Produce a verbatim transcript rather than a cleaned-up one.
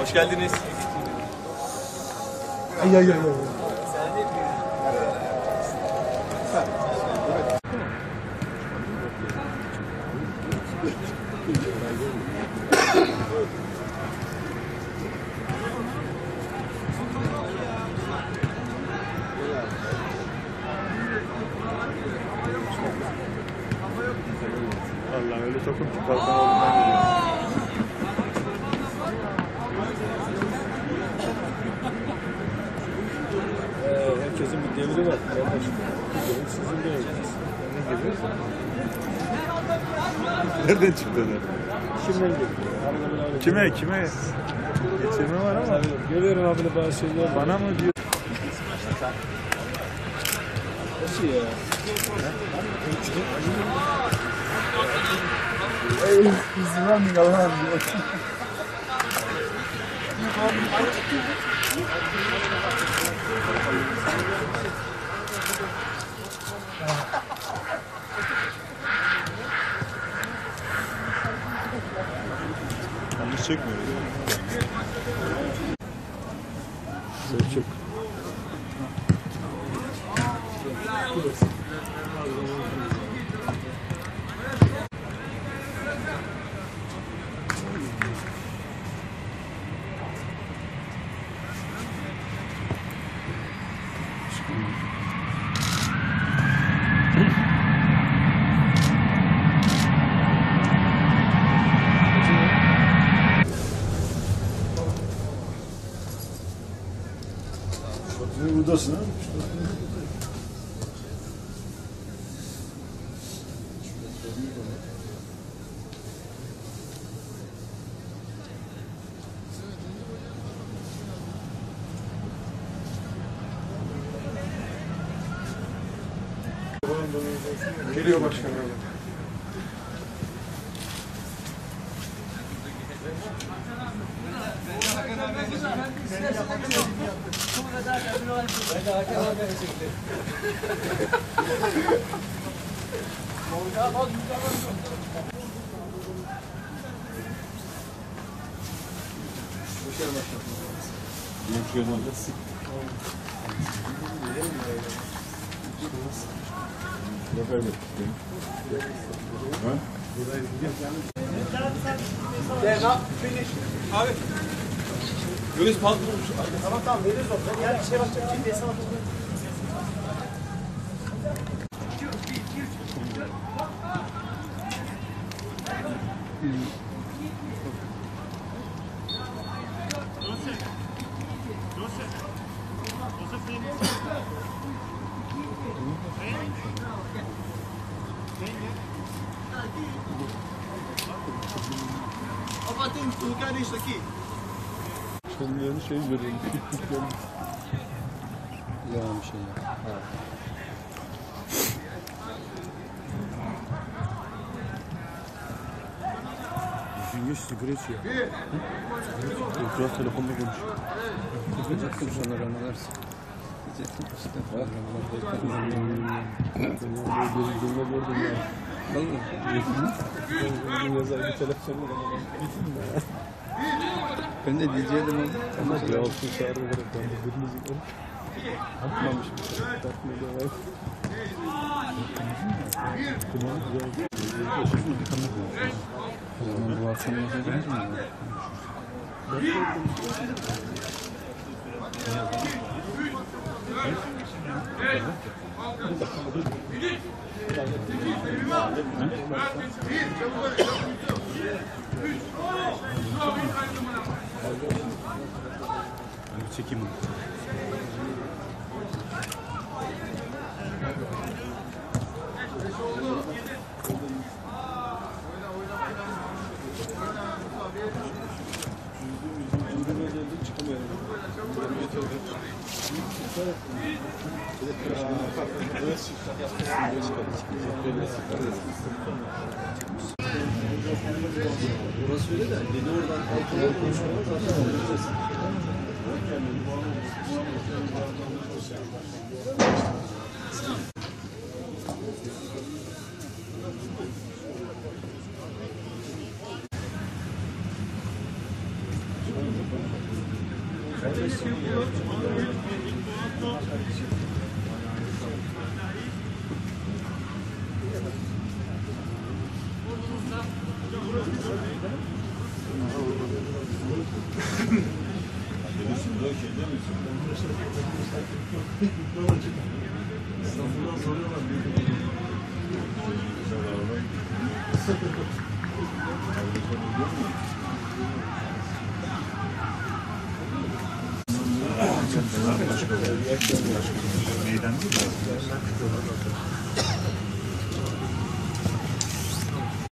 Hoş geldiniz. Ay ay ay ay. Vallahi öyle takım çıkartan olduğundan geliyor. Ee, herkesin bir devri var. Kardeşim. Sizin de eviniz. Ne gibi? Nereden çıktı onlar? Kimden geliyor? Kime kime? Geçirme var ama. Görüyorum abini bazı şeyler. Bana mı diyor? Nasıl ya? Ey kızım Allah'ım diyor. Yanlış çekmiyor. Selçuk. Buradasın ha? Geliyor başkanım. Abi. Göğüs pantolon. Tamam tamam veririz onu. Yani şey bakacak. G P S'e bakacak. Kapatın, Sulkan işteki. Kendilerini şey görüyorum. Yalan bir şey ya. Düşünce sigara içiyor. Biraz telefonla konuşuyor. Yapacaktım sonra anlarsın. Diyecektim işte. Gözümle gördüm ya. Vallahi. Yazar bir telefonla konuşuyor. Ben de diyecektim onu. Ama ya olsun çağırdı bırak. Ben de bir müzik onu. Atmamış bir şey. Takmıyor da var. Tamam güzel. O zaman bu akşam yapacağız mı? Çekeyim onu. Burası öyle de beni oradan altına konuşuyorlar. Meydan değil mi?